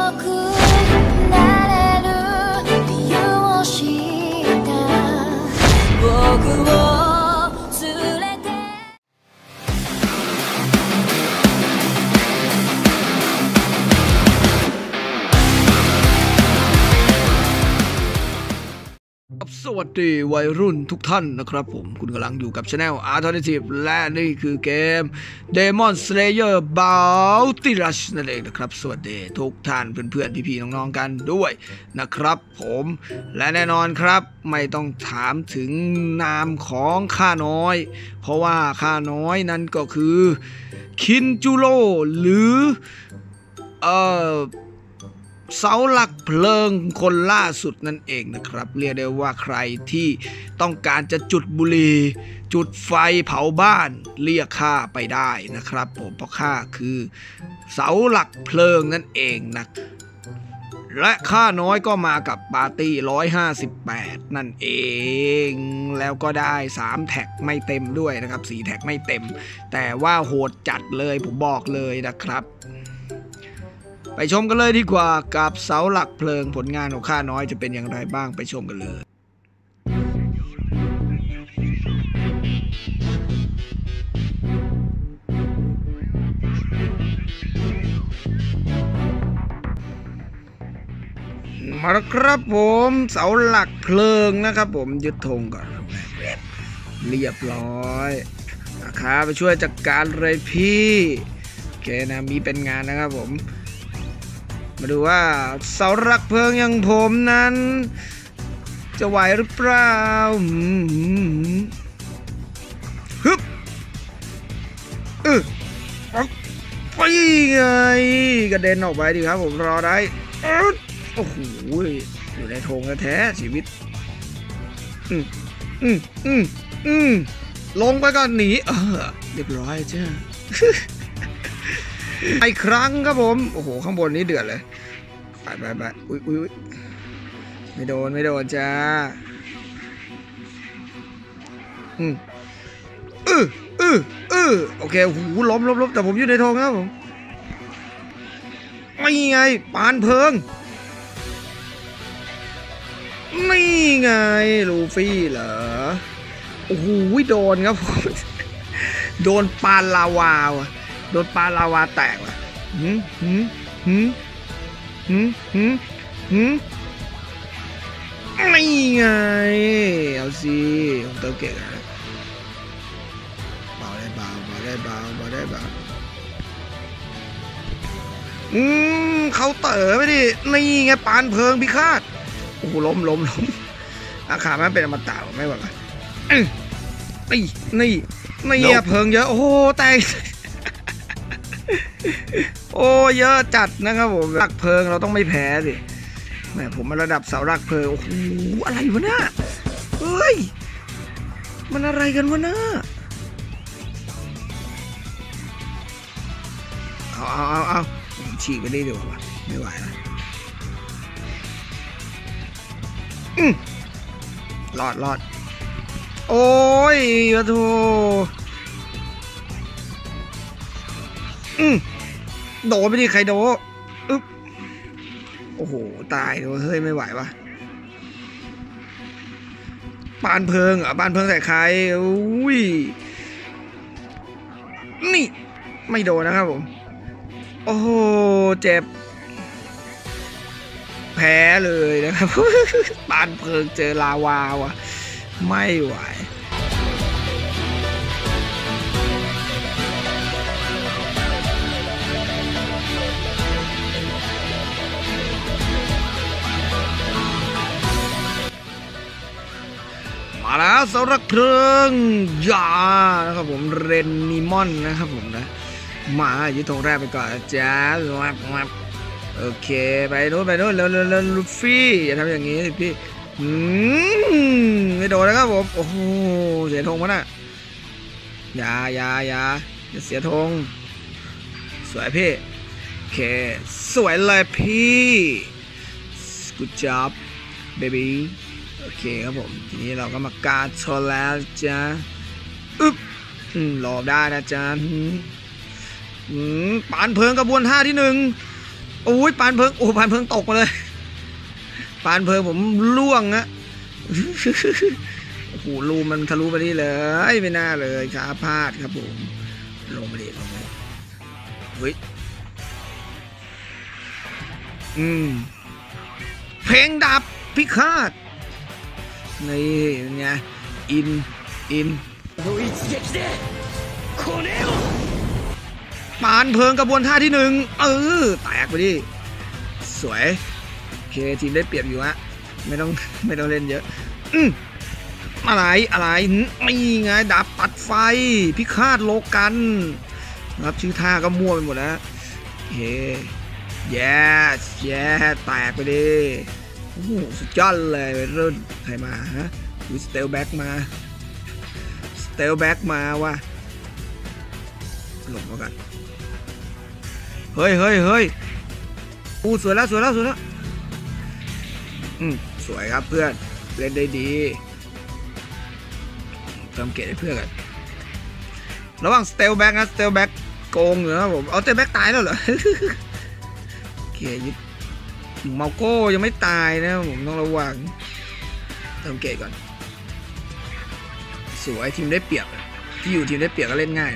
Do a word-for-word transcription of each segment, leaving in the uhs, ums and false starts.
なれる理由を知った僕を連れてสวัสดีวัยรุ่นทุกท่านนะครับผมคุณกำลังอยู่กับ Channel Alternative และนี่คือเกม Demon Slayer Bounty Rush นั่นเองนะครับสวัสดีทุกท่านเพื่อนๆพี่ๆน้องๆกันด้วยนะครับผมและแน่นอนครับไม่ต้องถามถึงนามของข้าน้อยเพราะว่าข้าน้อยนั้นก็คือคินจูโร่หรือเอ่อเสาหลักเพลิงคนล่าสุดนั่นเองนะครับเรียกได้ว่าใครที่ต้องการจะจุดบุหรี่จุดไฟเผาบ้านเรียกข้าไปได้นะครับผมเพราะข้าคือเสาหลักเพลิงนั่นเองนะและข้าน้อยก็มากับปาร์ตี้หนึ่งร้อยห้าสิบแปดนั่นเองแล้วก็ได้สามแท็กไม่เต็มด้วยนะครับสี่แท็กไม่เต็มแต่ว่าโหดจัดเลยผมบอกเลยนะครับไปชมกันเลยดีกว่ากับเสาหลักเพลิงผลงานของข้าน้อยจะเป็นอย่างไรบ้างไปชมกันเลยมาแล้วครับผมเสาหลักเพลิงนะครับผมยึดธงก่อนเรียบร้อยนะคะไปช่วยจัดการเลยพี่โอเคนะมีเป็นงานนะครับผมมาดูว่าเสาหลักเพลิงอย่างผมนั้นจะไหวหรือเปล่าฮึบเออไปไงกระเด็นออกไปดิครับผมรอได้โอ้โหอยู่ในธงแท้ชีวิตอืมอืมอืมอืมลงไปก่อนหนีเออเรียบร้อยจ้าอีกครั้งครับผมโอ้โหข้างบนนี้เดือดเลยไปไปไปอุ้ยอุ้ยไม่โดนไม่โดนจ้าอืมเออเออเออโอเคหูล้มล้มล้มแต่ผมอยู่ในธงครับผมไม่ไงปานเพลิงนี่ไงลูฟี่เหรอโอ้โหโดนครับผมโดนปานลาวาว่ะโดนปลาลาวาแตกว่ะหืมหืมหืมหืมหืมหืมไม่ไงเอาสิผมเติมเก่งนะเบาได้เบาเบาได้เบาเบาได้เบาอืมเขาเต๋อไปดินี่ไงปานเพลิงพิฆาตโอ้โหล้มล้มล้มอาขามันเป็นอมตะไม่ไหวป่ะนี่นี่นี่เพลิงเยอะโอ้โหแตกโอ้เยอะจัดนะครับผมหลักเพลิงเราต้องไม่แพ้สิแหมผมมาระดับเสาหลักเพลิงโอ้โหอะไรวะเนี่ยเฮ้ยมันอะไรกันวะเนี่ยเอาเอาเอาเอาฉีกไปได้ดีกว่าไม่ไหวแล้วอืมรอดรอดโอ้ยกระทูอืมโดนไปดิใครโดนอึ๊บโอ้โหตายเลยเฮ้ยไม่ไหววะปานเพลิงอ่ะปานเพลิงใส่ใครอุ้ยนี่ไม่โดนนะครับผมโอ้โหเจ็บแพ้เลยนะครับปานเพลิงเจอลาวาว่ะไม่ไหวมาแล้วเสาหลักเพลิงยานะครับผมเรนนิมอนนะครับผมนะมายึดธงแรกไปก่อนจ้าวับวับโอเคไปโน้นไปโน้นแล้วแล้วลูฟี่อย่าทำอย่างนี้สิพี่อืมไม่โดนนะครับผมโอ้โหเสียธงมั้งน่ะอย่าอย่าอย่าอย่าเสียธงสวยพี่โอเคสวยเลยพี่ good job babyโอเคครับผมทีนี้เราก็มาการชนแล้วจ้าอึ๊บหลอกได้นะจ้าปานเพลิงกระบวนท่าที่หนึ่งโอ้ยปานเพิงโอ้ปานเพิงตกมาเลยปานเพิงผมล่วงนะโอ้โหรูมันทะลุไปนี่เลยไม่น่าเลยขาพลาดครับผมลงมาดิลงมาเฮ้ยอืมเพลงดับพิฆาตนี่ไงอินอินปานเพิงกระบวนท่าที่หนึ่งเออแตกไปดิสวยโอเคทีมได้เปรียบอยู่ฮะไม่ต้องไม่ต้องเล่นเยอะอืมอะไรอะไรนี่ไงดับปัดไฟพิฆาตโลกันรับชื่อท่าก็มั่วไปหมดแล้วโอเคแย่แย่แตกไปดิโอ้โหสุดยอดเลยเริ่มใครมาฮะสเตลแบ็กมาสเตลแบ็กมาว่ะหลบมากันเฮ้ยเฮ้ยเฮ้ยอู้สวยแล้วสวยแล้วสวยแล้วอืมสวยครับเพื่อนเล่นได้ดีเติมเกตให้เพื่อนกันระหว่างสเตลแบ็กนะสเตลแบ็กโกงอยู่นะผมเอาสเตลแบ็กตายแล้วเหรอโอเคยึดเมาโก้ยังไม่ตายนะผมต้องระวังเติมเกตก่อนสวยทีมได้เปรียบที่อยู่ทีมได้เปรียบก็เล่นง่าย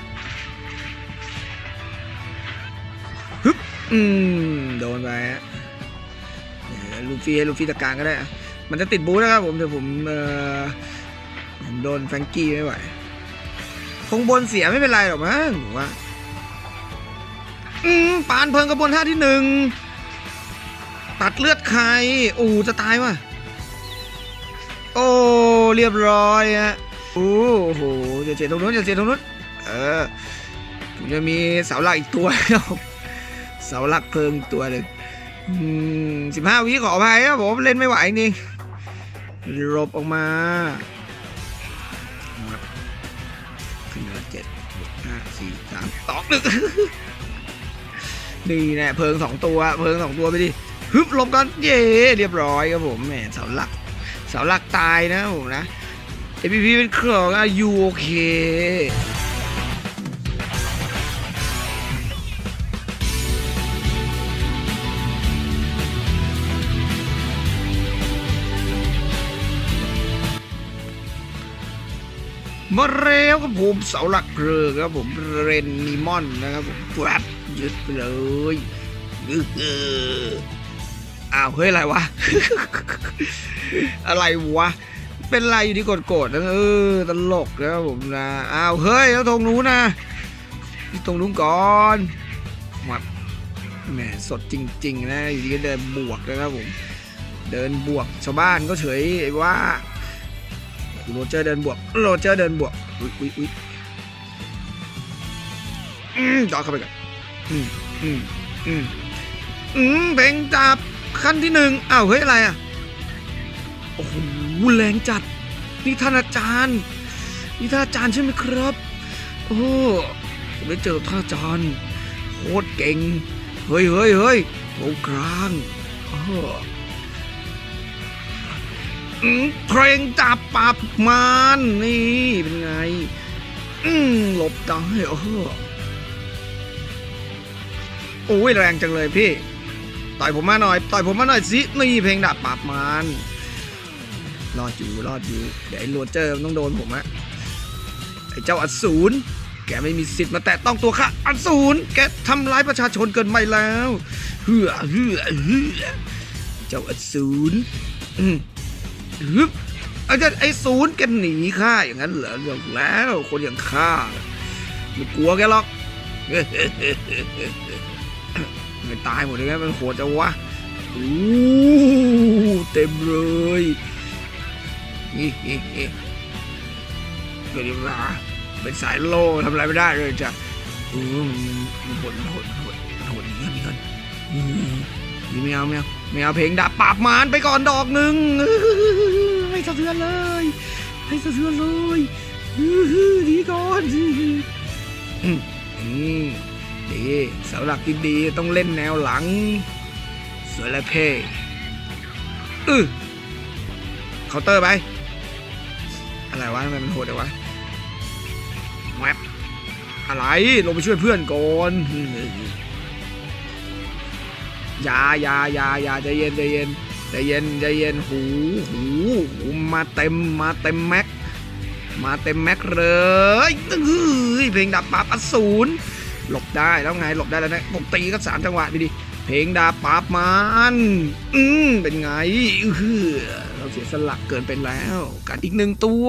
ฮึบอืมโดนไปฮะลูฟี่ลูฟี่ตะการก็ได้มันจะติดบู๊นะครับผมแต่ผมเออผมโดนแฟรงกี้ไม่ไหวคงบนเสียไม่เป็นไรหรอกมั้งผมว่าอืมปานเพิงกระบวนท่าที่หนึ่งตัดเลือดใครโอ้จะตายว่ะโอ้เรียบร้อยฮะโอ้โหจะเสียตรงนู้นจะเสียตรงนู้นเออผมจะมีเสาหลักอีกตัวครับเสาหลักเพิงตัวหนึ่งสิบห้าวิขออภัยครับผมเล่นไม่ไหวจริงหลบออกมาขึ้นมาเจ็ดห้าสี่สามสองหนึ่งนี่แน่เพิงสองตัวเพิงสองตัวไปดิฮึบหลบกันเย่เรียบร้อยครับผมแหมเสาหลักเสาหลักตายนะผมนะเอพีพีเป็นเครื่องอะยูโอเคมาเร็วครับผมเสาหลักเรือครับผมเรนนิมอนนะครับผมแวบยึดไปเลยเอออ้าวเฮ้ยอะไรวะ อะไรวะเป็นไรอยู่ที่กดๆนะเออตลกนะครับผมนะอ้าวเฮ้ยแล้วตรงนู้นนะตรงนู้นก่อนมาแหมสดจริงๆนะอยู่ดีก็เดินบวกนะครับผมเดินบวกชาวบ้านก็เฉยว่าโรเจอร์เดินบวกโรเจอร์เดินบวกอุ้ยอุ้ยอุ้ยอืมจอดเข้าไปกันอืมอืมอืมอืมเพลงจับขั้นที่หนึ่งอ้าวเฮ้ยอะไรอ่ะโอ้โหแรงจัดนี่ท่านอาจารย์นี่ท่านอาจารย์ใช่ไหมครับโอ้ผมได้เจอท่านอาจารย์โคตรเก่งเฮ้ยเฮ้ยเฮ้ยโอ้กลางโอ้เพลงจับปราบมารนี่เป็นไงอืมหลบได้โอ้โหโอ้ยแรงจังเลยพี่ต่อยผมมาหน่อยต่อยผมมาหน่อยสินี่เพลงดับปราบมารรอดอยู่รอดอยู่เดี๋ยวไอ้โรเจอร์ต้องโดนผมอะไอ้เจ้าอสูรแกไม่มีสิทธิ์มาแตะต้องตัวข้าอสูรแกทำร้ายประชาชนเกินไปแล้วเฮือเฮือเฮือเจ้าอสูรอืมฮึบไอ้เจ้าไอ้ศูนย์แกหนีข้าอย่างนั้นเหรออย่างแล้วคนอย่างข้าไม่กลัวแกหรอกไม่ตายหมดเลยนะมันโหดจังวะโอ้เต็มเลยนี่นี่นี่เกิดอะไรเป็นสายโล่ทำอะไรไม่ได้เลยจ้ะอืมมันหดมันหดมันหดมันหดเงินเงินนี่ไม่เอาไม่เอาไม่เอาเพลงดับปราบมารไปก่อนดอกหนึ่งให้สะเทือนเลยให้สะเทือนเลยดีก่อนอืมอืมดีเสาหลักที่ดีต้องเล่นแนวหลังสวยและเพ่อือเคาน์เตอร์ไปอะไรวะทำไมมันโหดเลยวะแวบอะไรลงไปช่วยเพื่อนก่อนอย่าอย่าอย่าอย่าใจเย็นใจเย็นใจเย็นใจเย็นหูหูหูมาเต็มมาเต็มแม็กมาเต็มแม็กเลยเฮ้ยเพลงดาบปราบอสูรหลบได้แล้วไงหลบได้แล้วนะผมตีก็สามจังหวะไปดิเพลงดาบปราบมันอืมเป็นไงเออเราเสียสละเกินไปแล้วกัดอีกหนึ่งตัว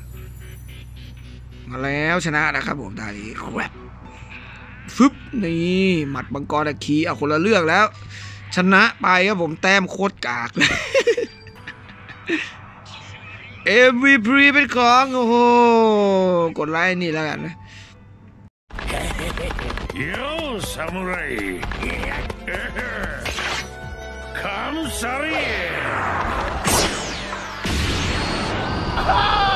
มาแล้วชนะนะครับผมได้ครับฟึบนี่หมัดบังกรตะคีเอาคนละเรื่องแล้วชนะไปครับผมแต้มโคตรกากเลย เอ็ม วี พี เป็นของโอ้โหกดไลค์นี่แล้วกันนะโย่ซามูไรคัมซาริ